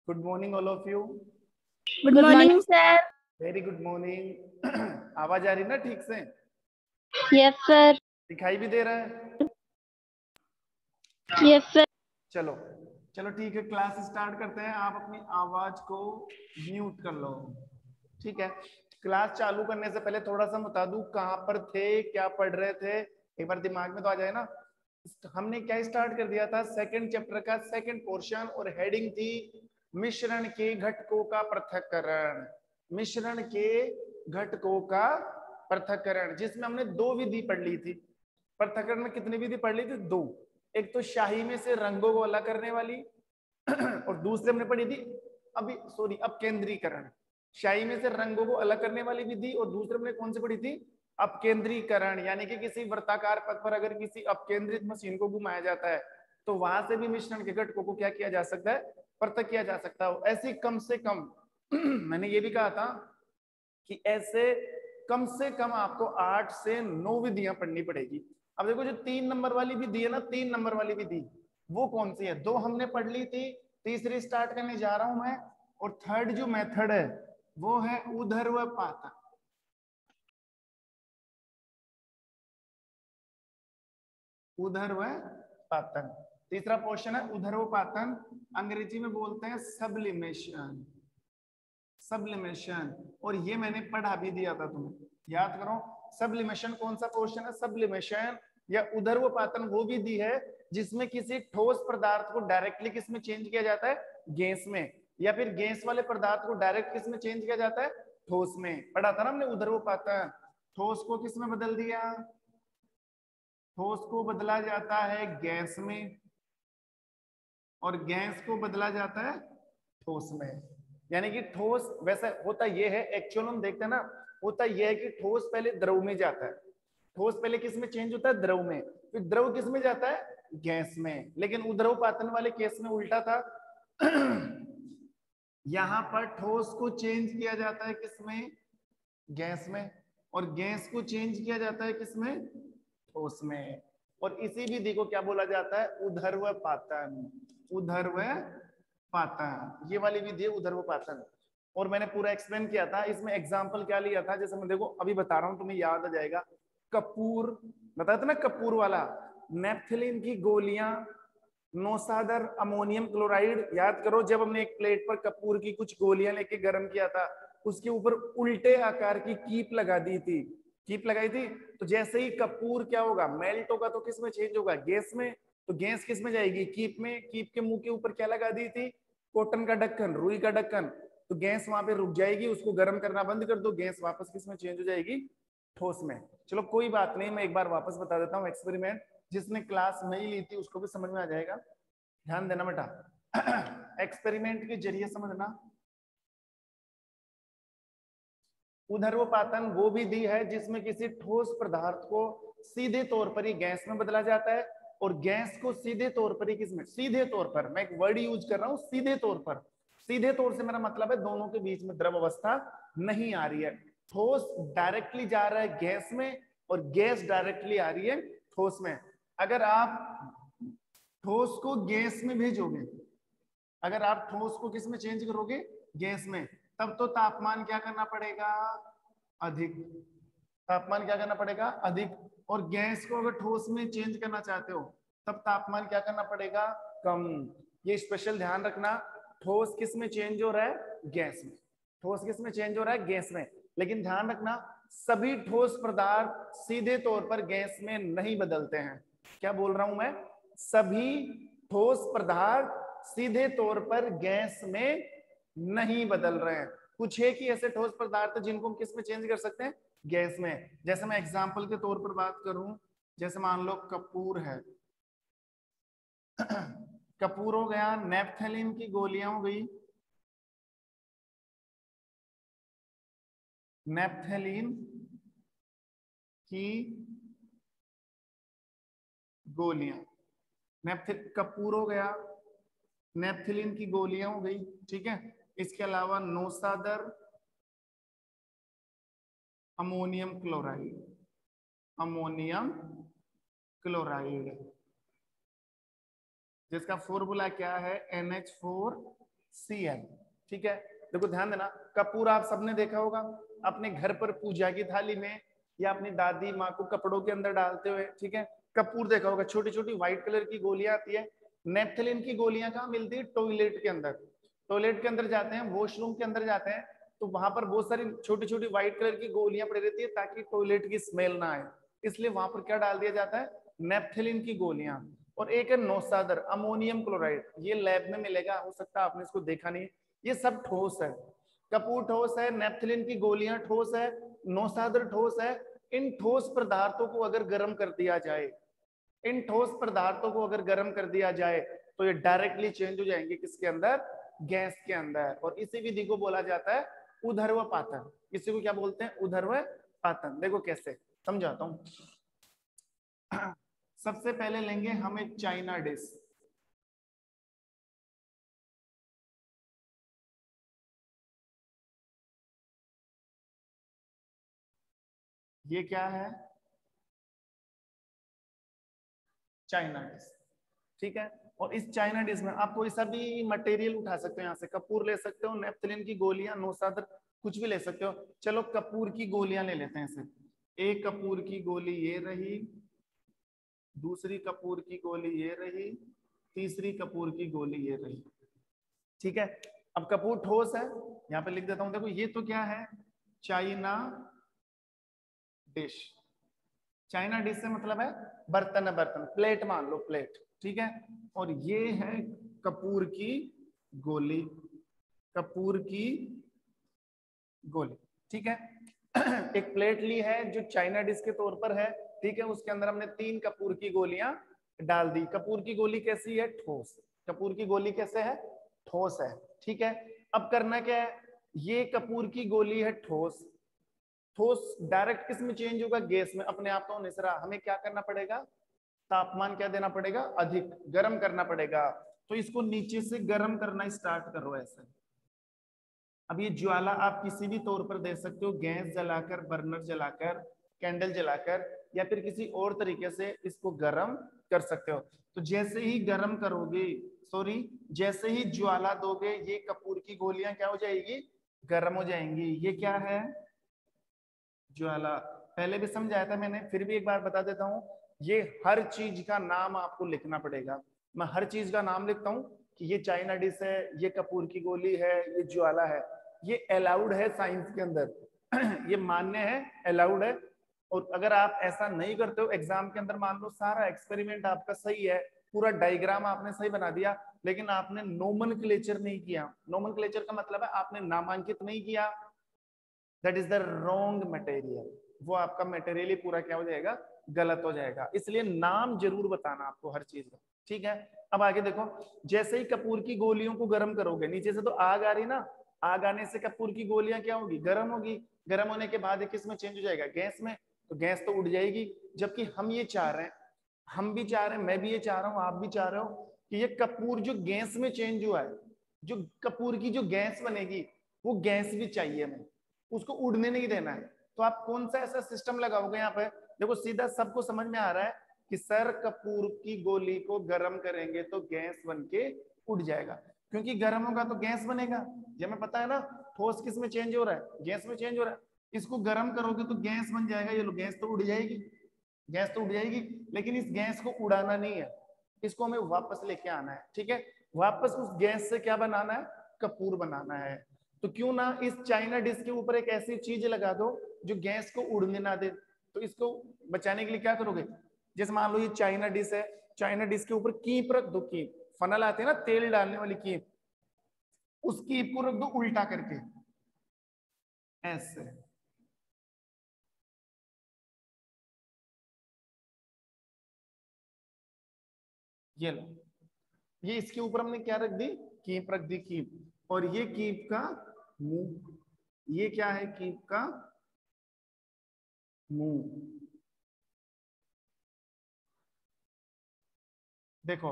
Good morning all of you. Good morning sir. Very good morning. आवाज आ रही ना ठीक से? Yes sir. दिखाई भी दे रहा है? Yes sir. चलो चलो ठीक है, क्लास स्टार्ट करते हैं। आप अपनी आवाज को म्यूट कर लो, ठीक है? क्लास चालू करने से पहले थोड़ा सा बता दूं कहाँ पर थे, क्या पढ़ रहे थे, एक बार दिमाग में तो आ जाए ना। हमने क्या स्टार्ट कर दिया था? सेकंड चैप्टर का सेकंड पोर्शन, और हेडिंग थी मिश्रण के घटकों का पृथक्करण। मिश्रण के घटकों का पृथक्करण, जिसमें हमने दो विधि पढ़ ली थी। पृथक्करण में कितनी विधि पढ़ ली थी? दो। एक तो शाही में से रंगों को अलग करने वाली और दूसरे हमने पढ़ी थी अपकेंद्रीकरण। शाही में से रंगों को अलग करने वाली विधि, और दूसरे हमने कौन सी पढ़ी थी? अपकेंद्रीकरण। यानी कि किसी वृत्ताकार पथ पर अगर किसी अपकेंद्रित मशीन को घुमाया जाता है तो वहां से भी मिश्रण के घटकों को क्या किया जा सकता है? पृथक किया जा सकता है। ऐसी कम से कम मैंने ये भी कहा था कि ऐसे कम से कम आपको 8 से 9 विधियां पढ़नी पड़ेगी। अब देखो, जो 3 नंबर वाली विधि है ना, 3 नंबर वाली विधि वो कौन सी है? 2 हमने पढ़ ली थी, तीसरी स्टार्ट करने जा रहा हूं मैं। और थर्ड जो मेथड है वो है ऊर्ध्वपातन। ऊर्ध्वपातन तीसरा पोर्शन है। ऊर्ध्वपातन अंग्रेजी में बोलते हैं सब्लिमेशन। सब्लिमेशन, और ये मैंने पढ़ा भी दिया था, तुम्हें याद करो। सब्लिमेशन कौन सा पोर्शन है? सब्लिमेशन या ऊर्ध्वपातन वो विधि है जिसमें किसी ठोस पदार्थ को डायरेक्टली किस में चेंज किया जाता है? गैस में। या फिर गैस वाले पदार्थ को डायरेक्ट किस में चेंज किया जाता है? ठोस में। पढ़ा था ना हमने ऊर्ध्वपातन। ठोस को किस में बदल दिया? ठोस को बदला जाता है गैस में, और गैस को बदला जाता है ठोस में। यानी कि ठोस, वैसे होता ये है, एक्चुअल हम देखते हैं ना, होता यह है कि ठोस पहले द्रव में जाता है। ठोस पहले किस में चेंज होता है? द्रव में। फिर द्रव किस में जाता है? गैस में। लेकिन ऊर्ध्वपातन वाले केस में उल्टा था। यहां पर ठोस को चेंज किया जाता है किसमें? गैस में। और गैस को चेंज किया जाता है किसमें? ठोस में। और इसी विधि को क्या बोला जाता है? ऊर्ध्वपातन। ऊर्ध्वपातन, ये वाली विधि है ऊर्ध्वपातन। और मैंने पूरा एक्सप्लेन किया था। इसमें एग्जांपल क्या लिया था? जैसे मैं देखो अभी बता रहा हूं, तुम्हें याद आ जाएगा। कपूर बताया था ना, कपूर वाला। नेप्थलीन की गोलियां, नौसादर अमोनियम क्लोराइड। याद करो, जब हमने एक प्लेट पर कपूर की कुछ गोलियां लेके गर्म किया था, उसके ऊपर उल्टे आकार की कीप लगा दी थी, कीप लगाई थी। तो जैसे ही कपूर क्या होगा? मेल्ट होगा, तो किस में चेंज होगा? गैस में। तो गैस किस में जाएगी? कीप में। कीप के मुंह के ऊपर क्या लगा दी थी? कॉटन का ढक्कन, रुई का ढक्कन। तो गैस वहां पे रुक जाएगी, उसको गर्म करना बंद कर दो, गैस वापस किस में चेंज हो जाएगी? ठोस में। चलो कोई बात नहीं, मैं एक बार वापस बता देता हूँ एक्सपेरिमेंट। जिसने क्लास नहीं ली थी उसको भी समझ में आ जाएगा। ध्यान देना बेटा। एक्सपेरिमेंट के जरिए समझना। ऊर्ध्वपातन वो विधि है जिसमें किसी ठोस पदार्थ को सीधे तौर पर ही गैस में बदला जाता है, और गैस को सीधे तौर पर ही किसमें? सीधे तौर पर, मैं एक वर्ड यूज कर रहा हूं, सीधे तौर पर। सीधे तौर से मेरा मतलब है दोनों के बीच में द्रव अवस्था नहीं आ रही है। ठोस डायरेक्टली जा रहा है गैस में, और गैस डायरेक्टली आ रही है ठोस में। अगर आप ठोस को गैस में भेजोगे, अगर आप ठोस को किस में चेंज करोगे? गैस में। तब तो तापमान क्या करना पड़ेगा? अधिक। तापमान क्या करना पड़ेगा? अधिक। और गैस को अगर ठोस में चेंज करना चाहते हो तब तापमान क्या करना पड़ेगा? कम। ये स्पेशल ध्यान रखना। ठोस किस में चेंज हो रहा है? गैस में। ठोस किस में चेंज हो रहा है? गैस में। लेकिन ध्यान रखना, सभी ठोस पदार्थ सीधे तौर पर गैस में नहीं बदलते हैं। क्या बोल रहा हूं मैं? सभी ठोस पदार्थ सीधे तौर पर गैस में नहीं बदल रहे हैं। कुछ एक ही ऐसे ठोस पदार्थ जिनको हम किस में चेंज कर सकते हैं? गैस में। जैसे मैं एग्जांपल के तौर पर बात करूं, जैसे मान लो कपूर है। कपूर हो गया, नेप्थलीन की गोलियां हो गई, नेप्थलीन की गोलियां, कपूर हो गया, नेप्थलीन की गोलियां हो गई, ठीक है। इसके अलावा नौसादर अमोनियम क्लोराइड, अमोनियम क्लोराइड जिसका फॉर्मूला क्या है? NH4 Cl। ठीक है, देखो ध्यान देना, कपूर आप सबने देखा होगा अपने घर पर पूजा की थाली में या अपनी दादी माँ को कपड़ों के अंदर डालते हुए। ठीक है, कपूर देखा होगा, छोटी छोटी व्हाइट कलर की गोलियां आती है। नेप्थलीन की गोलियां कहाँ मिलती है? टॉयलेट के अंदर। टॉयलेट के अंदर जाते हैं, वॉशरूम के अंदर जाते हैं, तो वहां पर बहुत सारी छोटी छोटी व्हाइट कलर की गोलियां पड़ी रहती है ताकि टॉयलेट की स्मेल ना आए, इसलिए वहां पर क्या डाल दिया जाता है? नेप्थलीन की गोलियां। और एक है नौसादर, अमोनियम क्लोराइड, ये लैब में मिलेगा, हो सकता है आपने इसको देखा नहीं। ये सब ठोस है, कपूर ठोस है, नेप्थलीन की गोलियां ठोस है, नौसादर ठोस है। इन ठोस पदार्थों को अगर गर्म कर दिया जाए, इन ठोस पदार्थों को अगर गर्म कर दिया जाए तो ये डायरेक्टली चेंज हो जाएंगे किसके अंदर? गैस के अंदर। और इसी विधि को बोला जाता है ऊर्ध्वपातन। इसी को क्या बोलते हैं? ऊर्ध्वपातन। देखो कैसे समझाता हूं। सबसे पहले लेंगे हम एक चाइना डिश। ये क्या है? China dish. ठीक है, और इस चाइना डिश में आप कोई सा भी मटेरियल उठा सकते हो, यहाँ से कपूर ले सकते हो, नेप्थलीन की गोलियां, नौसादर, कुछ भी ले सकते हो। चलो कपूर की गोलियां ले लेते हैं इसे। एक कपूर की गोली ये रही, दूसरी कपूर की गोली ये रही, तीसरी कपूर की गोली ये रही। ठीक है, अब कपूर ठोस है, यहाँ पे लिख देता हूं। देखो ये तो क्या है? China dish. चाइना डिश से मतलब है बर्तन है, बर्तन, प्लेट मान लो, प्लेट। ठीक है, और ये है कपूर की गोली, कपूर की गोली। ठीक है, एक प्लेट ली है जो चाइना डिश के तौर पर है। ठीक है, उसके अंदर हमने 3 कपूर की गोलियां डाल दी। कपूर की गोली कैसी है? ठोस। कपूर की गोली कैसे है? ठोस है। ठीक है, अब करना क्या है? ये कपूर की गोली है ठोस। ठोस डायरेक्ट किस में चेंज होगा? गैस में। अपने आप तो नहीं सरा, हमें क्या करना पड़ेगा? तापमान क्या देना पड़ेगा? अधिक, गर्म करना पड़ेगा। तो इसको नीचे से गर्म करना स्टार्ट करो ऐसे। अब ये ज्वाला आप किसी भी तौर पर दे सकते हो, गैस जलाकर, बर्नर जलाकर, कैंडल जलाकर, या फिर किसी और तरीके से इसको गर्म कर सकते हो। तो जैसे ही गर्म करोगे, सॉरी, जैसे ही ज्वाला दोगे, ये कपूर की गोलियां क्या हो जाएगी? गर्म हो जाएंगी। ये क्या है? ज्वाला। पहले भी समझाया था मैंने, फिर भी एक बार बता देता हूँ। ये हर चीज का नाम आपको लिखना पड़ेगा। मैं हर चीज का नाम लिखता हूँ कि ये चाइना डिश है, ये कपूर की गोली है, ये ज्वाला है। ये अलाउड है साइंस के अंदर। ये मान्य है, अलाउड है। और अगर आप ऐसा नहीं करते हो एग्जाम के अंदर, मान लो सारा एक्सपेरिमेंट आपका सही है, पूरा डायग्राम आपने सही बना दिया, लेकिन आपने नोमेनक्लेचर नहीं किया। नोमेनक्लेचर का मतलब है आपने नामांकित नहीं किया, that is the wrong material. वो आपका मटेरियल ही पूरा क्या हो जाएगा? गलत हो जाएगा। इसलिए नाम जरूर बताना आपको हर चीज का। ठीक है, अब आगे देखो। जैसे ही कपूर की गोलियों को गर्म करोगे, नीचे से तो आग आ रही ना, आग आने से कपूर की गोलियां क्या होगी? गर्म होगी। गर्म होने के बाद किस में चेंज हो जाएगा? गैस में। तो गैस तो उड़ जाएगी। जबकि हम ये चाह रहे हैं, हम भी चाह रहे हैं, मैं भी ये चाह रहा हूँ, आप भी चाह रहे हो कि ये कपूर जो गैस में चेंज हुआ है, जो कपूर की जो गैस बनेगी, वो गैस भी चाहिए हमें, उसको उड़ने नहीं देना है। तो आप कौन सा ऐसा सिस्टम लगाओगे यहाँ पे? देखो सीधा सबको समझ में आ रहा है कि सर कपूर की गोली को गर्म करेंगे तो गैस बन के उड़ जाएगा, क्योंकि गर्म होगा तो गैस बनेगा। ये हमें पता है ना, ठोस किस में चेंज हो रहा है? गैस में चेंज हो रहा है। इसको गर्म करोगे तो गैस बन जाएगा। ये लो, गैस तो उड़ जाएगी, गैस तो उड़ जाएगी। लेकिन इस गैस को उड़ाना नहीं है, इसको हमें वापस लेके आना है। ठीक है, वापस उस गैस से क्या बनाना है? कपूर बनाना है। तो क्यों ना इस चाइना डिश के ऊपर एक ऐसी चीज लगा दो जो गैस को उड़ने ना दे। तो इसको बचाने के लिए क्या करोगे? जैसे मान लो ये चाइना डिश है, चाइना डिश के ऊपर कीप रख दो। कीप, फनल आते हैं ना तेल डालने वाली कीप, उस कीप को रख दो उल्टा करके ऐसे। ये लो, ये इसके ऊपर हमने क्या रख दी? कीप रख दी, कीप। और ये कीप का मुंह, ये क्या है? कीप का मुंह। देखो,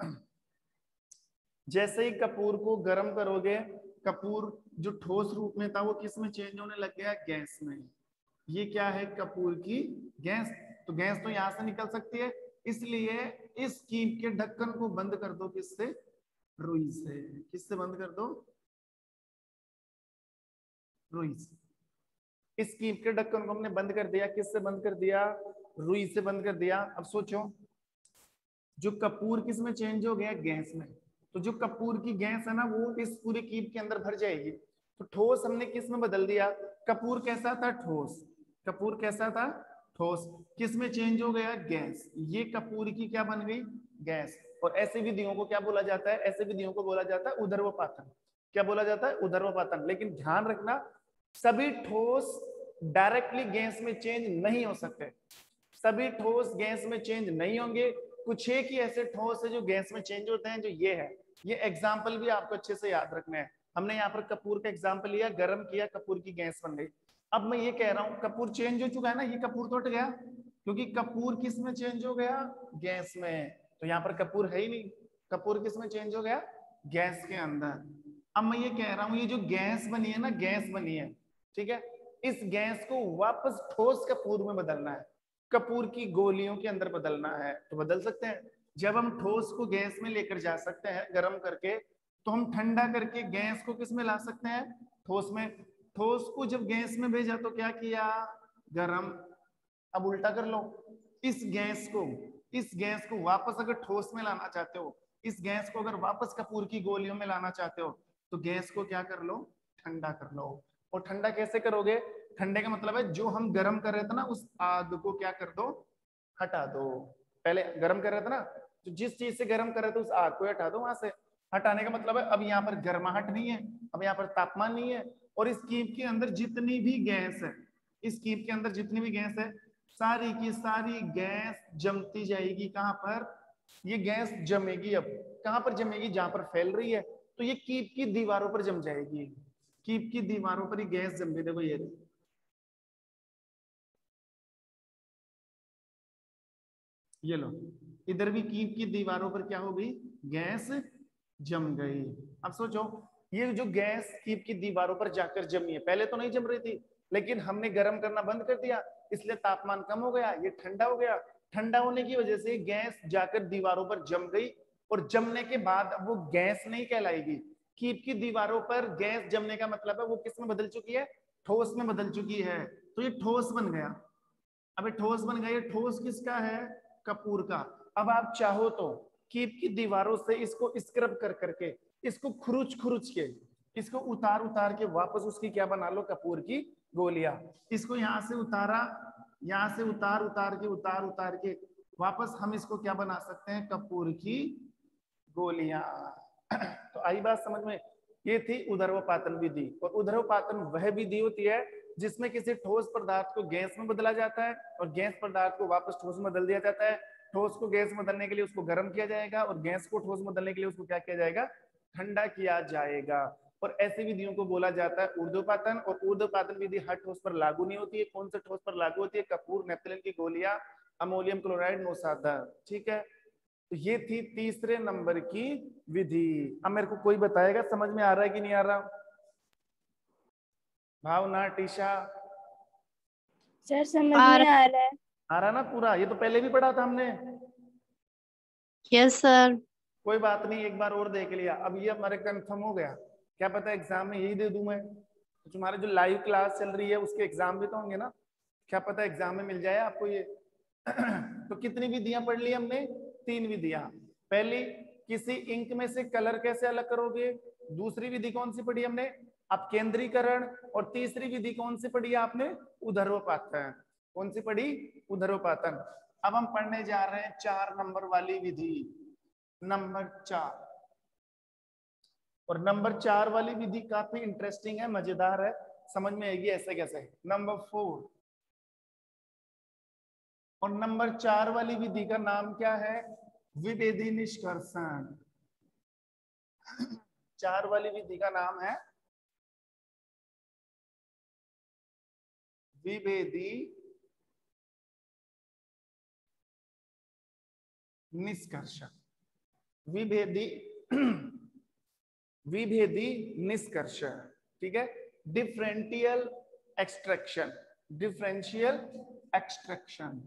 जैसे ही कपूर को गर्म करोगे, कपूर जो ठोस रूप में था वो किस में चेंज होने लग गया? गैस में। ये क्या है? कपूर की गैस। तो गैस तो यहां से निकल सकती है, इसलिए इस कीप के ढक्कन को बंद कर दो। किससे? रुई से। किससे बंद कर दो? रुई से। इस कीप के ढक्कन को हमने बंद कर दिया, किससे बंद कर दिया? रुई से बंद कर दिया। अब सोचो, जो कपूर किस में चेंज हो गया? गैस में। तो जो कपूर की गैस है ना वो इस पूरे कीप के अंदर भर जाएगी। तो ठोस हमने किस में बदल दिया? कपूर कैसा था? ठोस। कपूर कैसा था? ठोस। किस में चेंज हो गया? गैस। ये कपूर की क्या बन गई? गैस। और ऐसी विधियों को क्या बोला जाता है? ऐसे विधियों को बोला जाता है ऊर्ध्वपातन। क्या बोला जाता है? ऊर्ध्वपातन। लेकिन ध्यान रखना, सभी ठोस डायरेक्टली गैस में चेंज नहीं हो सकते। सभी ठोस गैस में चेंज नहीं होंगे। कुछ एक ही ऐसे ठोस है जो गैस में चेंज होते हैं, जो ये है। ये एग्जाम्पल भी आपको अच्छे से याद रखना है। हमने यहाँ पर कपूर का एग्जाम्पल लिया, गर्म किया, कपूर की गैस बन गई। अब मैं ये कह रहा हूँ कपूर चेंज हो चुका है ना, ये कपूर तो हट गया, क्योंकि कपूर किस में चेंज हो गया? गैस में। तो यहाँ पर कपूर है ही नहीं। कपूर किस में चेंज हो गया? गैस के अंदर। अब मैं ये कह रहा हूँ, ये जो गैस बनी है ना, गैस बनी है, ठीक है, इस गैस को वापस ठोस कपूर में बदलना है, कपूर की गोलियों के अंदर बदलना है। तो बदल सकते हैं। जब हम ठोस को गैस में लेकर जा सकते हैं गर्म करके, तो हम ठंडा करके गैस को किस में ला सकते हैं? ठोस में। ठोस को जब गैस में भेजा तो क्या किया? गर्म। अब उल्टा कर लो, इस गैस को वापस अगर ठोस में लाना चाहते हो, इस गैस को अगर वापस कपूर की गोलियों में लाना चाहते हो, तो गैस को क्या कर लो? ठंडा कर लो। और ठंडा कैसे करोगे? ठंडे का मतलब है जो हम गर्म कर रहे थे ना, उस आग को क्या कर दो? हटा दो। पहले गर्म कर रहे थे ना, तो जिस चीज से गर्म कर रहे थे उस आग को हटा दो वहां से। हटाने का मतलब है अब यहाँ पर गर्माहट नहीं है, अब यहाँ पर तापमान नहीं है, और इस कीप के अंदर जितनी भी गैस है, इस कीप के अंदर जितनी भी गैस है, सारी की सारी गैस जमती जाएगी। कहां पर? ये गैस जमेगी। अब कहां पर जमेगी? जहां पर फैल रही है, तो ये कीप की दीवारों पर जम जाएगी। कीप की दीवारों पर ही गैस जम गई। देखो ये लो, इधर भी कीप की दीवारों पर क्या हो गई? गैस जम गई। अब सोचो, ये जो गैस कीप की दीवारों पर जाकर जमी है, पहले तो नहीं जम रही थी, लेकिन हमने गर्म करना बंद कर दिया, इसलिए तापमान कम हो गया, ये ठंडा हो गया। ठंडा होने की वजह से गैस जाकर दीवारों पर जम गई, और जमने के बाद अब वो गैस नहीं कहलाएगी। कीप की दीवारों पर गैस जमने का मतलब है वो किस में बदल चुकी है? ठोस में बदल चुकी है। तो ये ठोस बन गया। अब ये ठोस बन गया। ये ठोस किसका है? कपूर का। अब आप चाहो तो कीप की दीवारों से इसको स्क्रब कर करके, इसको खुरुच खुरुच के, इसको उतार उतार के वापस उसकी क्या बना लो? कपूर की गोलियां। इसको यहां से उतारा, यहां से उतार उतार के, उतार उतार के वापस हम इसको क्या बना सकते हैं? कपूर की गोलियां। तो आई बात समझ में? ये थी उदर्वपातन विधि। और उदर्वपातन वह विधि होती है जिसमें किसी ठोस पदार्थ को गैस में बदला जाता है, और गैस पदार्थ को वापस ठोस में बदल दिया जाता है। ठोस को गैस में बदलने के लिए उसको गर्म किया जाएगा, और गैस को ठोस में बदलने के लिए उसको क्या किया जाएगा? ठंडा किया जाएगा। और ऐसी विधियों को बोला जाता है ऊर्ध्वपातन। और ऊर्ध्वपातन विधि हर ठोस पर लागू नहीं होती है। कौन से ठोस पर लागू होती है? कपूर, नेपथलीन की गोलियां, अमोनियम क्लोराइड, नोसादा। ठीक है, तो ये थी तीसरे नंबर की विधि। अब मेरे को कोई बताएगा समझ में आ रहा है कि नहीं आ रहा? भावना, टीशा? सर समझ में आ रहा है। आ रहा ना पूरा? ये तो पहले भी पढ़ा था हमने। Yes sir. कोई बात नहीं, एक बार और देख लिया। अब ये हमारे कंफर्म हो गया। क्या पता एग्जाम में यही दे दूं मैं। तो तुम्हारे जो लाइव क्लास चल रही है उसके एग्जाम भी तो होंगे ना, क्या पता एग्जाम में मिल जाए आपको ये। तो कितनी विधियां पढ़ ली हमने? 3 विधियां। पहली, किसी इंक में से कलर कैसे अलग करोगे। दूसरी विधि कौन सी पढ़ी हमने? अपकेंद्रीकरण। और तीसरी विधि कौन सी पढ़ी आपने? उदर्वपातन। कौन सी पढ़ी? उदर्वपातन। अब हम पढ़ने जा रहे हैं 4 नंबर वाली विधि, नंबर 4। और नंबर 4 वाली विधि काफी इंटरेस्टिंग है, मजेदार है, समझ में आएगी ऐसे कैसे। नंबर 4। और नंबर 4 वाली विधि का नाम क्या है? विभेदी निष्कर्षण। 4 वाली विधि का नाम है विभेदी निष्कर्षण। विभेदी विभेदी निष्कर्षण। ठीक है, differential extraction, differential extraction.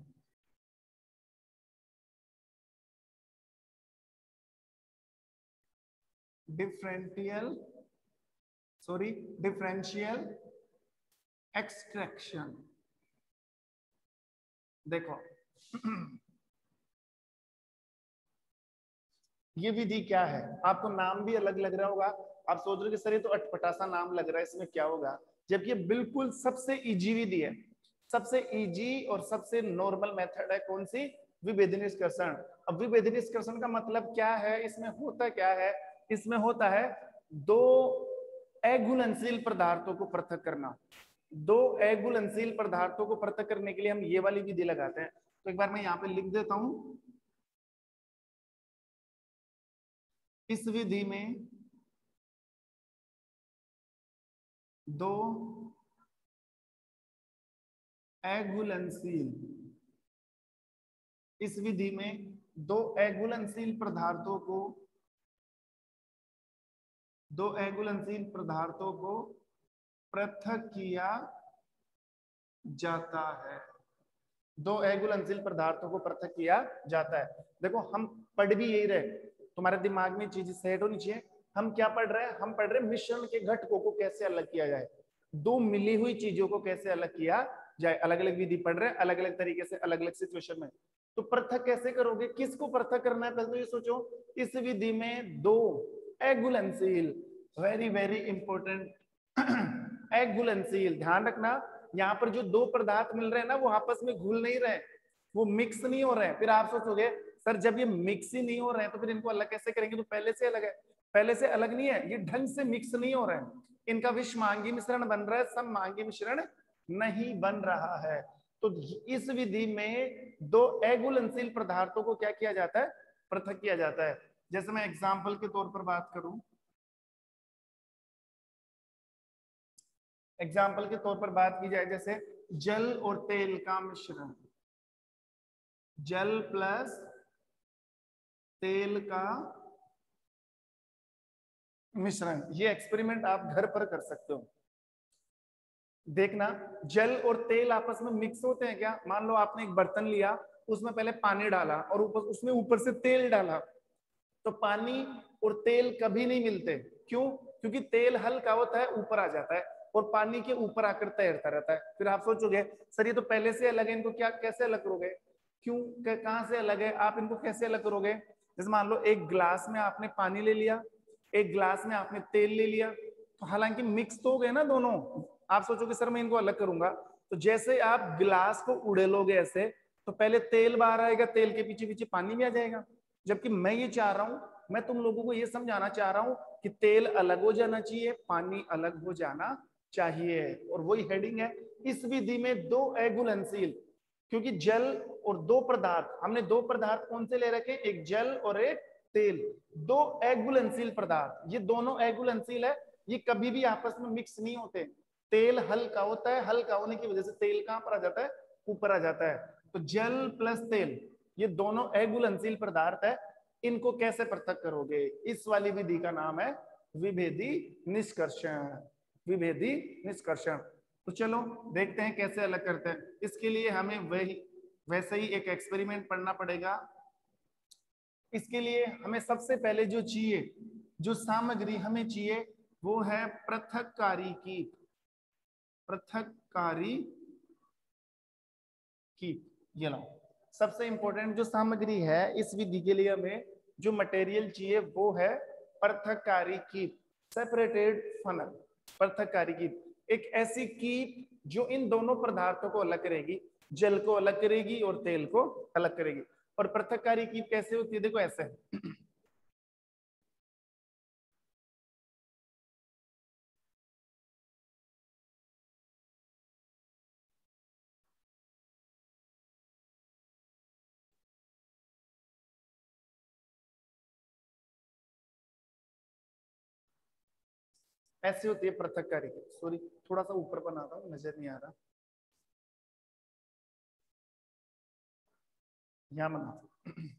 Differential extraction. देखो ये विधि क्या है, आपको नाम भी अलग लग रहा होगा, आप सोच रहे हो कि सर ये तो अटपटा सा नाम लग रहा है, इसमें क्या होगा, जबकि ये बिल्कुल सबसे इजी विधि है। सबसे इजी और सबसे नॉर्मल मेथड है कौन सी, विभेद निष्कर्षण। अब विभेद निष्कर्षण का मतलब क्या है, इसमें होता क्या है, इसमें होता है दो अघुलनशील पदार्थों को पृथक करना। दो अघुलनशील पदार्थों को पृथक करने के लिए हम ये वाली विधि लगाते हैं। तो एक बार मैं यहाँ पे लिख देता हूं, इस विधि में दो अघुलनशील, इस विधि में दो अघुलनशील पदार्थों को, दो अघुलनशील पदार्थों को पृथक किया जाता है। दो अघुलनशील पदार्थों को पृथक किया जाता है। देखो हम पढ़ भी यही रहे, तुम्हारे दिमाग में चीज सेट होनी चाहिए। हम क्या पढ़ रहे हैं, हम पढ़ रहे हैं मिश्रण के घटकों को कैसे अलग किया जाए, दो मिली हुई चीजों को कैसे अलग किया जाए। अलग अलग विधि पढ़ रहे हैं, अलग अलग तरीके से, अलग अलग सिचुएशन में। तो पृथक कैसे करोगे, किसको पृथक करना है, पहले तो ये सोचो। इस विधि में दो अघुलनशील, वेरी वेरी इंपॉर्टेंट, अघुलनशील, ध्यान रखना यहाँ पर जो दो पदार्थ मिल रहे हैं ना, वो आपस में घुल नहीं रहे, वो मिक्स नहीं हो रहे हैं। फिर आप सोचोगे सर जब ये मिक्स ही नहीं हो रहे हैं तो फिर इनको अलग कैसे करेंगे, तो पहले से अलग है। पहले से अलग नहीं है, ये ढंग से मिक्स नहीं हो रहे हैं, इनका विषमांगी मिश्रण बन रहा है, सममांगी मिश्रण नहीं बन रहा है। तो इस विधि में दो अघुलनशील पदार्थों को क्या किया जाता है, पृथक किया जाता है। जैसे मैं एग्जाम्पल के तौर पर बात करूं, एग्जाम्पल के तौर पर बात की जाए, जैसे जल और तेल का मिश्रण, जल प्लस तेल का मिश्रण, ये एक्सपेरिमेंट आप घर पर कर सकते हो। देखना जल और तेल आपस में मिक्स होते हैं क्या। मान लो आपने एक बर्तन लिया, उसमें पहले पानी डाला और उसमें ऊपर से तेल डाला, तो पानी और तेल कभी नहीं मिलते। क्यों, क्योंकि तेल हल्का होता है, ऊपर आ जाता है, और पानी के ऊपर आकर तैरता रहता है। फिर आप सोचोगे सर ये तो पहले से अलग है, इनको क्या कैसे अलग करोगे, क्यों कहां से अलग है, आप इनको कैसे अलग करोगे। जैसे मान लो एक गिलास में आपने पानी ले लिया, एक गिलास में आपने तेल ले लिया, तो हालांकि मिक्स तो हो गए ना दोनों। आप सोचोगे सर मैं इनको अलग करूंगा, तो जैसे आप गिलास को उड़ेलोगे ऐसे, तो पहले तेल बाहर आएगा, तेल के पीछे पीछे पानी भी आ जाएगा। जबकि मैं ये चाह रहा हूं, मैं तुम लोगों को ये समझाना चाह रहा हूं कि तेल अलग हो जाना चाहिए, पानी अलग हो जाना चाहिए, और वही हेडिंग है। इस विधि में दो अघुलनशील, क्योंकि जल और दो पदार्थ, हमने दो पदार्थ कौन से ले रखे, एक जल और एक तेल, दो अघुलनशील पदार्थ, ये दोनों अघुलनशील है, ये कभी भी आपस में मिक्स नहीं होते। तेल हल्का होता है, हल्का होने की वजह से तेल कहां पर आ जाता है, ऊपर आ जाता है। तो जल प्लस तेल, ये दोनों अघुलनशील पदार्थ है, इनको कैसे पृथक करोगे, इस वाली विधि का नाम है विभेदी निष्कर्षण, विभेदी निष्कर्षण। तो चलो देखते हैं कैसे अलग करते हैं। इसके लिए हमें वही वैसे ही एक एक्सपेरिमेंट पढ़ना पड़ेगा। इसके लिए हमें सबसे पहले जो चाहिए, जो सामग्री हमें चाहिए, वो है पृथककारी की, पृथककारी की। ये लो सबसे इंपॉर्टेंट जो सामग्री है इस विधि के लिए, हमें जो मटेरियल चाहिए वो है पृथककारी की, सेपरेटेड फनल। पृथककारी की एक ऐसी कीट जो इन दोनों पदार्थों को अलग करेगी, जल को अलग करेगी और तेल को अलग करेगी। और पृथककारी कीट कैसे होती है, देखो ऐसे ऐसे होती है पृथककारी कीट। सॉरी थोड़ा सा ऊपर बना रहा हूं, नजर नहीं आ रहा, यहाँ बना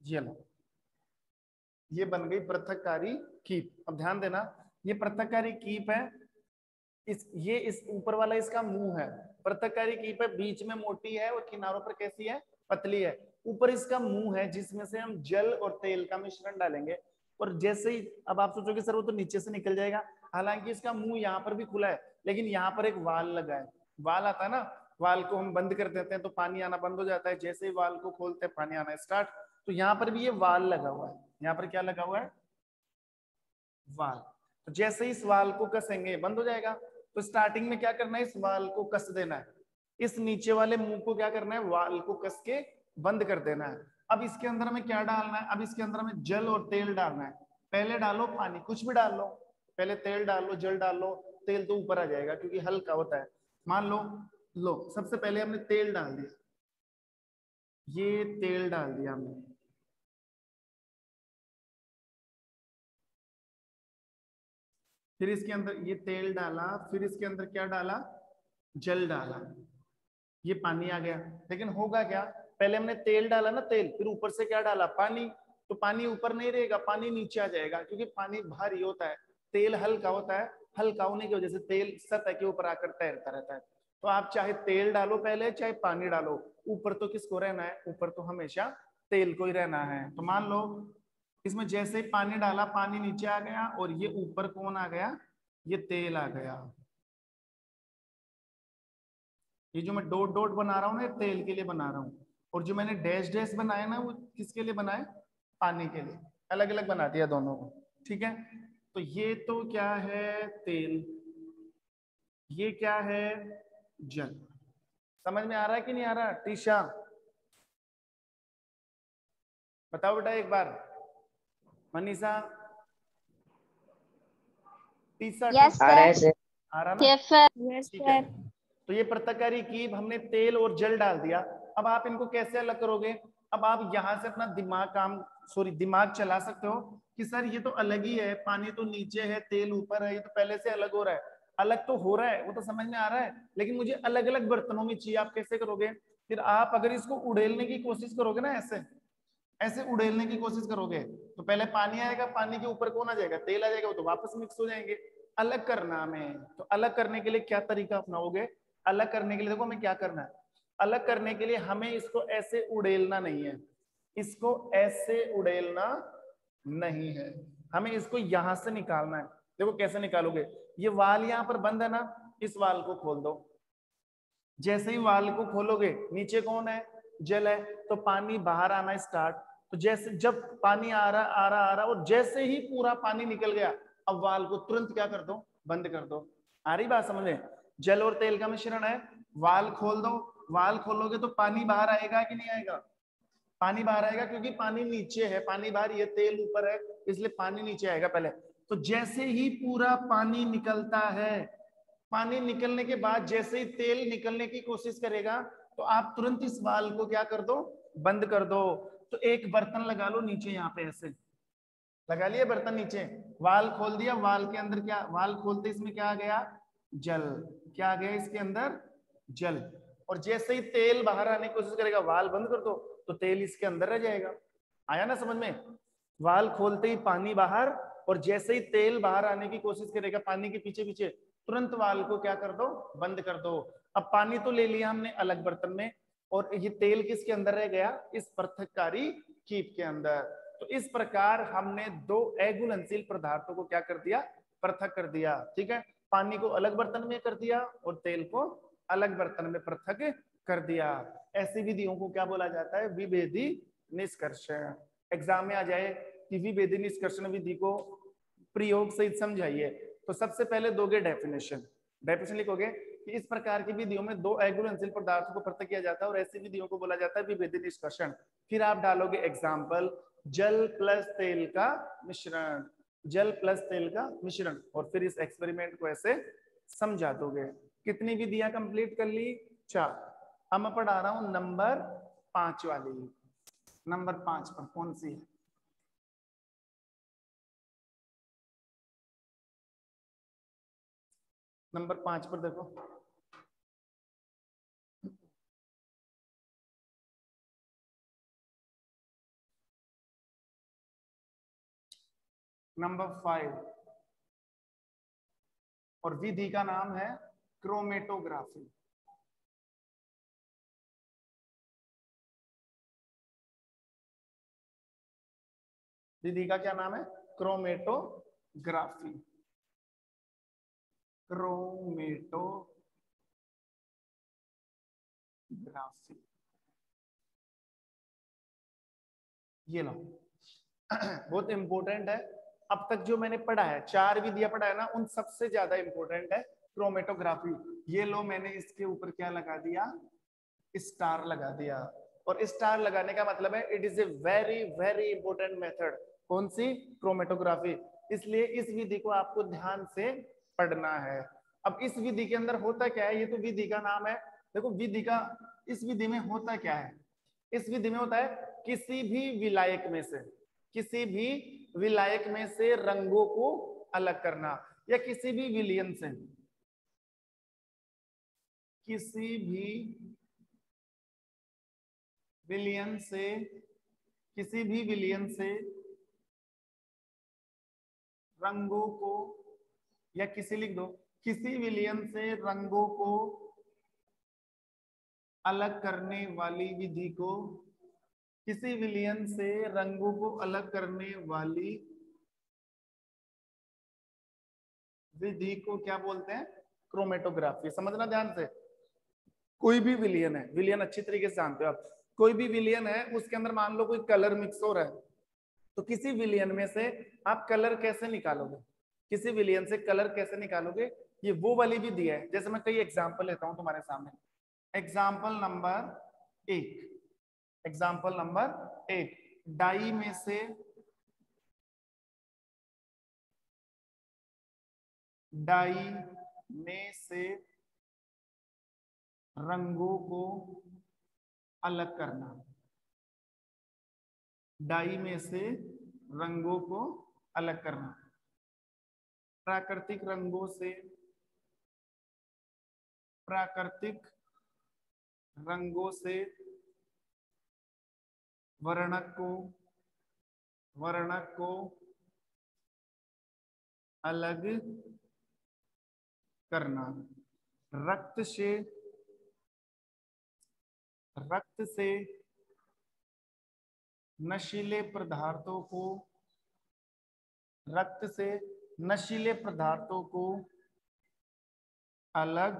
ये लो, ये बन गई पृथककारी कीप। अब ध्यान देना, ये पृथककारी कीप है, इस ऊपर वाला इसका मुंह है। पृथककारी कीप है, बीच में मोटी है और किनारों पर कैसी है, पतली है। ऊपर इसका मुंह है जिसमें से हम जल और तेल का मिश्रण डालेंगे। और जैसे ही, अब आप सोचोगे सर वो तो नीचे से निकल जाएगा, हालांकि इसका मुंह यहाँ पर भी खुला है, लेकिन यहाँ पर एक वाल लगा है। वाल आता है ना, वाल को हम बंद कर देते हैं तो पानी आना बंद हो जाता है, जैसे ही वाल को खोलते हैं पानी आना स्टार्ट। तो यहाँ पर भी ये वाल लगा हुआ है। यहाँ पर क्या लगा हुआ है, वाल। तो जैसे ही इस वाल को कसेंगे बंद हो जाएगा। तो स्टार्टिंग में क्या करना है, इस वाल को कस देना है। इस नीचे वाले मुंह को क्या करना है, वाल को कस के बंद कर देना है। अब इसके अंदर में क्या डालना है, अब इसके अंदर में जल और तेल डालना है। पहले डालो पानी, कुछ भी डाल लो, पहले तेल डाल लो, जल डाल लो। तेल तो ऊपर आ जाएगा क्योंकि हल्का होता है। मान लो, लो सबसे पहले हमने तेल डाल दिया, ये तेल डाल दिया हमने। फिर इसके अंदर ये तेल डाला, फिर इसके अंदर क्या डाला, जल डाला, ये पानी आ गया। लेकिन होगा क्या, पहले हमने तेल डाला ना, तेल, फिर ऊपर से क्या डाला, पानी। तो पानी ऊपर नहीं रहेगा, पानी नीचे आ जाएगा, क्योंकि पानी भारी होता है, तेल हल्का होता है। हल्का होने की वजह से तेल सतह के ऊपर आकर तैरता रहता है। तो आप चाहे तेल डालो पहले, चाहे पानी डालो, ऊपर तो किसको रहना है, ऊपर तो हमेशा तेल को ही रहना है। तो मान लो इसमें जैसे ही पानी डाला, पानी नीचे आ गया और ये ऊपर कौन आ गया, ये तेल आ गया। ये जो मैं डॉट डॉट बना रहा हूँ ना, तेल के लिए बना रहा हूँ। और जो मैंने डैश डैश बनाया ना, वो किसके लिए बनाए, पानी के लिए। अलग अलग बना दिया दोनों को, ठीक है। तो ये तो क्या है, तेल, ये क्या है, जल। समझ में आ रहा है कि नहीं आ रहा, टीशा बताओ बेटा एक बार, मनीषा, टीशा यस टीशा, सर। आ रहा ना, यस सर। यस ठीक है। सर। तो ये पृथककारी कीप, हमने तेल और जल डाल दिया। अब आप इनको कैसे अलग करोगे, अब आप यहां से अपना दिमाग चला सकते हो कि सर ये तो अलग ही है, पानी तो नीचे है, तेल ऊपर है, ये तो पहले से अलग हो रहा है। अलग तो हो रहा है, वो तो समझ में आ रहा है, लेकिन मुझे अलग अलग बर्तनों में चाहिए। आप कैसे करोगे, फिर आप अगर इसको उड़ेलने की कोशिश करोगे ना, ऐसे ऐसे उड़ेलने की कोशिश करोगे, तो पहले पानी आएगा, पानी के ऊपर कौन आ जाएगा, तेल आ जाएगा, वो तो वापस मिक्स हो जाएंगे। अलग करना हमें, तो अलग करने के लिए क्या तरीका अपनाओगे, अलग करने के लिए देखो हमें क्या करना है। अलग करने के लिए हमें इसको ऐसे उड़ेलना नहीं है, इसको ऐसे उड़ेलना नहीं है, हमें इसको यहां से निकालना है। देखो कैसे निकालोगे, ये वाल यहाँ पर बंद है ना, इस वाल को खोल दो। जैसे ही वाल को खोलोगे, नीचे कौन है, जल है, तो पानी बाहर आना स्टार्ट। तो जैसे जब पानी आ रहा आ रहा आ रहा, और जैसे ही पूरा पानी निकल गया, अब वाल को तुरंत क्या कर दो, बंद कर दो। आ रही बात समझ में, जल और तेल का मिश्रण है, वाल खोल दो। वाल खोलोगे तो पानी बाहर आएगा कि नहीं आएगा, पानी बाहर आएगा, क्योंकि पानी नीचे है, पानी बाहर, ये तेल ऊपर है, इसलिए पानी नीचे आएगा पहले। तो जैसे ही पूरा पानी निकलता है, पानी निकलने के बाद जैसे ही तेल निकलने की कोशिश करेगा, तो आप तुरंत इस वाल को क्या कर दो, बंद कर दो। तो एक बर्तन लगा लो नीचे, यहाँ पे ऐसे लगा लिया बर्तन नीचे, वाल खोल दिया, वाल के अंदर क्या, वाल खोलते इसमें क्या आ गया, जल। क्या आ गया इसके अंदर, जल। और जैसे ही तेल बाहर आने की कोशिश करेगा, वाल बंद कर दो, तो तेल इसके अंदर रह जाएगा। आया ना समझ में, वाल खोलते ही पानी बाहर, और जैसे ही तेल बाहर आने की कोशिश करेगा पानी के पीछे पीछे, तुरंत वाल को क्या कर दो, बंद कर दो। अब पानी तो ले लिया हमने अलग बर्तन में, और ये तेल किसके अंदर रह गया, इस पृथककारी कीप के अंदर। तो इस प्रकार हमने दो अघुलनशील पदार्थों को क्या कर दिया, पृथक कर दिया, ठीक है। पानी को अलग बर्तन में कर दिया और तेल को अलग बर्तन में पृथक कर दिया। ऐसी विधियों को क्या बोला जाता है, विभेदी निष्कर्षण। एग्जाम में आ जाए कि विभेदी निष्कर्षण विधि को प्रयोग सहित समझाइए, तो सबसे पहले दोगे डेफिनेशन। डेफिनेशन लिखोगे कि इस प्रकार की विधियों में दो अघुलनशील पदार्थों को पृथक किया जाता है और ऐसी विधियों को बोला जाता है विभेदी निष्कर्षण। फिर आप डालोगे एग्जाम्पल, जल प्लस तेल का मिश्रण, जल प्लस तेल का मिश्रण, और फिर इस एक्सपेरिमेंट को ऐसे समझा दोगे। कितनी विधियां कंप्लीट कर ली, 4। अब मैं पढ़ा रहा हूं नंबर 5 वाली। नंबर 5 पर कौन सी है, नंबर 5 पर देखो, नंबर 5, और विधि का नाम है क्रोमेटोग्राफी। विधि का क्या नाम है? क्रोमेटोग्राफी। क्रोमेटोग्राफी, ये लो बहुत इंपॉर्टेंट है। अब तक जो मैंने पढ़ा है, 4 विधियां पढ़ा है ना, उन सबसे ज्यादा इंपॉर्टेंट है क्रोमेटोग्राफी। ये लो मैंने इसके ऊपर क्या लगा दिया? स्टार लगा दिया। और स्टार लगाने का मतलब है it is a very very important method. कौन सी? क्रोमेटोग्राफी। इसलिए इस विधि को आपको ध्यान से पढ़ना है। अब इस विधि के अंदर होता क्या है? ये तो विधि का नाम है। देखो विधि का, इस विधि में होता क्या है? इस विधि में होता है किसी भी विलायक में से, किसी भी विलायक में से रंगों को अलग करना, या किसी भी विलयन से, किसी भी विलयन से, किसी भी विलयन से रंगों को, या किसी लिख दो, किसी विलयन से रंगों को अलग करने वाली विधि को, किसी विलयन से रंगों को अलग करने वाली विधि को क्या बोलते हैं? क्रोमेटोग्राफी। समझना ध्यान से। कोई भी विलयन है, विलयन अच्छी तरीके से जानते हो आप, कोई भी विलयन है, उसके अंदर मान लो कोई कलर मिक्स हो रहा है, तो किसी विलयन में से आप कलर कैसे निकालोगे? किसी विलयन से कलर कैसे निकालोगे? ये वो वाली विधि है। जैसे मैं कई एग्जाम्पल लेता हूं तुम्हारे सामने। Example number 1, example number 1, dye में से, डाई में से रंगों को अलग करना, डाई में से रंगों को अलग करना, प्राकृतिक रंगों से, प्राकृतिक रंगों से वर्णक को अलग करना, रक्त से नशीले पदार्थों को, रक्त से नशीले पदार्थों को अलग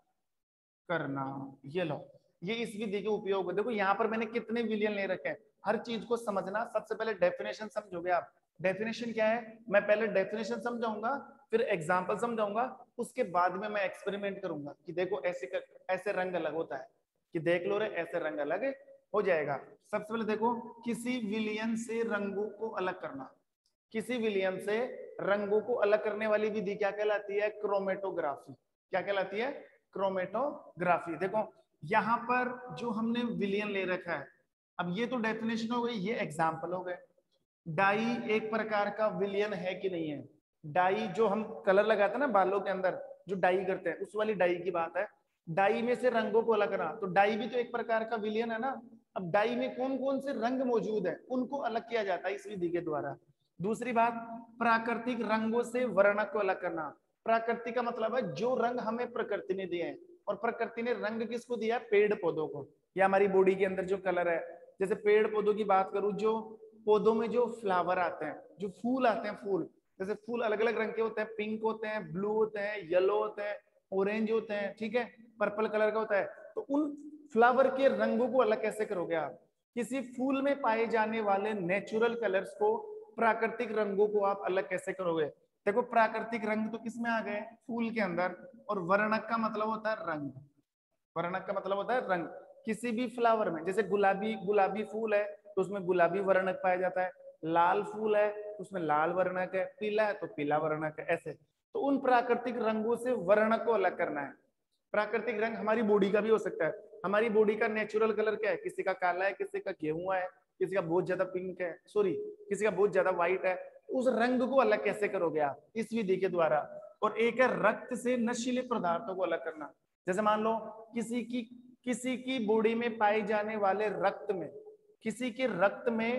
करना। ये लो, ये इस विधि के उपयोग। देखो यहाँ पर मैंने कितने विलयन ले रखे हैं, हर चीज को समझना। सबसे पहले डेफिनेशन समझोगे आप। डेफिनेशन क्या है? मैं पहले डेफिनेशन समझाऊंगा, फिर एग्जांपल समझाऊंगा, उसके बाद में मैं एक्सपेरिमेंट करूंगा कि देखो ऐसे रंग अलग होता है, कि देख लो रे ऐसे रंग अलग हो जाएगा। सबसे पहले देखो, किसी विलयन से रंगों को अलग करना, किसी विलयन से रंगों को अलग करने वाली विधि क्या कहलाती है? क्रोमेटोग्राफी। क्या कहलाती है? क्रोमेटोग्राफी। देखो यहाँ पर जो हमने विलयन ले रखा है, अब ये तो डेफिनेशन हो गई, ये एग्जाम्पल हो गए। डाई एक प्रकार का विलयन है कि नहीं है? डाई जो हम कलर लगाते हैं ना बालों के अंदर, जो डाई करते हैं, उस वाली डाई की बात है। डाई में से रंगों को अलग करना, तो डाई भी तो एक प्रकार का विलयन है ना। अब डाई में कौन कौन से रंग मौजूद है, उनको अलग किया जाता है इस विधि के द्वारा। दूसरी बात, प्राकृतिक रंगों से वर्णक को अलग करना। प्राकृतिक का मतलब है जो रंग हमें प्रकृति ने दिए हैं, और प्रकृति ने रंग किसको दिया? पेड़ पौधों को, या हमारी बॉडी के अंदर जो कलर है। जैसे पेड़ पौधों की बात करूं, जो पौधों में जो फ्लावर आते हैं, जो फूल आते हैं, फूल जैसे फूल अलग अलग रंग के होते हैं, पिंक होते हैं, ब्लू होते हैं, येलो होते हैं, ऑरेंज होते हैं, ठीक है, पर्पल कलर का होता है। तो उन फ्लावर के रंगों को अलग कैसे करोगे आप? किसी फूल में पाए जाने वाले नेचुरल कलर्स को, प्राकृतिक रंगों को आप अलग कैसे करोगे? देखो प्राकृतिक रंग तो किसमें आ गए? फूल के अंदर। और वर्णक का मतलब होता है रंग, वर्णक का मतलब होता है रंग। किसी भी फ्लावर में, जैसे गुलाबी फूल है तो उसमें गुलाबी वर्णक पाया जाता है, लाल फूल है तो उसमें लाल वर्णक है, पीला है तो पीला वर्णक है, ऐसे। तो उन प्राकृतिक रंगों से वर्णक को अलग करना है। प्राकृतिक रंग हमारी बॉडी का भी हो सकता है। हमारी बॉडी का नेचुरल कलर क्या है? किसी का काला है, किसी का गेहुआ है, किसी का बहुत ज्यादा पिंक है, सॉरी किसी का बहुत ज्यादा व्हाइट है। उस रंग को अलग कैसे करोगे आप? इस विधि के द्वारा। और एक है रक्त से नशीले पदार्थों को अलग करना। जैसे मान लो किसी की बॉडी में पाए जाने वाले रक्त में, किसी के रक्त में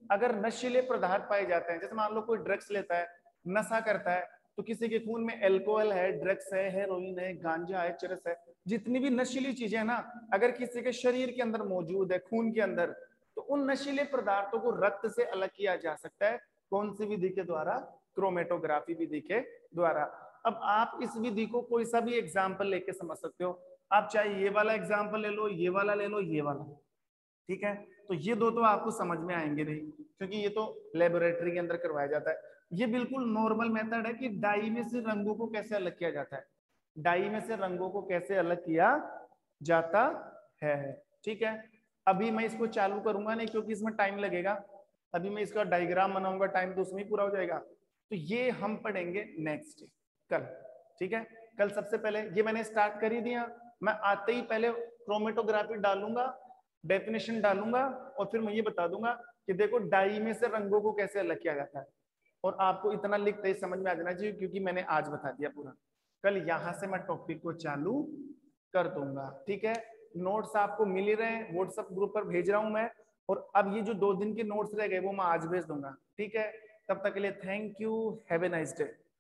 अगर नशीले पदार्थ पाए जाते हैं, जैसे मान लो कोई ड्रग्स लेता है, नशा करता है, तो किसी के खून में एल्कोहल है, ड्रग्स है, हेरोइन है, गांजा है, चरस है, जितनी भी नशीली चीजें है ना, अगर किसी के शरीर के अंदर मौजूद है, खून के अंदर, तो उन नशीले पदार्थों को रक्त से अलग किया जा सकता है। कौन सी विधि के द्वारा? क्रोमेटोग्राफी विधि के द्वारा। अब आप इस विधि को कोई सा भी एग्जाम्पल लेके समझ सकते हो। आप चाहे ये वाला एग्जाम्पल ले लो, ये वाला ले लो, ये वाला, ठीक है। तो ये दो तो आपको समझ में आएंगे नहीं, क्योंकि ये तो लेबोरेटरी के अंदर करवाया जाता है। ये बिल्कुल नॉर्मल मेथड है कि डाई में से रंगों को कैसे अलग किया जाता है, डाई में से रंगों को कैसे अलग किया जाता है, ठीक है। अभी मैं इसको चालू करूंगा नहीं, क्योंकि इसमें टाइम लगेगा। अभी मैं इसका डायग्राम बनाऊंगा, टाइम तो उसमें ही पूरा हो जाएगा। तो ये हम पढ़ेंगे नेक्स्ट कल, ठीक है। कल सबसे पहले ये मैंने स्टार्ट कर ही दिया, मैं आते ही पहले क्रोमेटोग्राफी डालूंगा, डेफिनेशन डालूंगा, और फिर मैं ये बता दूंगा कि देखो डाई में से रंगों को कैसे अलग किया जाता है। और आपको इतना लिखते ही समझ में आ जाना चाहिए, क्योंकि मैंने आज बता दिया पूरा। कल यहां से मैं टॉपिक को चालू कर दूंगा, ठीक है। नोट्स आपको मिल ही रहे हैं, व्हाट्सएप ग्रुप पर भेज रहा हूं मैं। और अब ये जो 2 दिन के नोट्स रह गए वो मैं आज भेज दूंगा, ठीक है। तब तक के लिए thank you, have a nice day.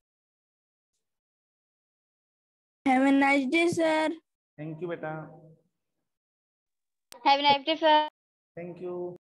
Have a nice day sir. Thank you बेटा, Have a nice day, sir. Thank you.